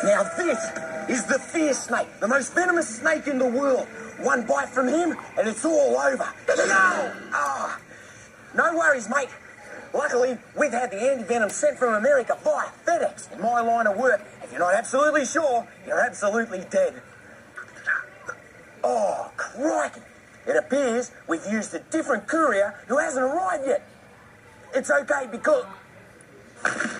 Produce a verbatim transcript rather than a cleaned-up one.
Now this is the fear snake, the most venomous snake in the world. One bite from him and it's all over. No! Oh, no worries, mate. Luckily, we've had the anti-venom sent from America via FedEx. In my line of work, if you're not absolutely sure, you're absolutely dead. Oh, crikey. It appears we've used a different courier who hasn't arrived yet. It's okay because...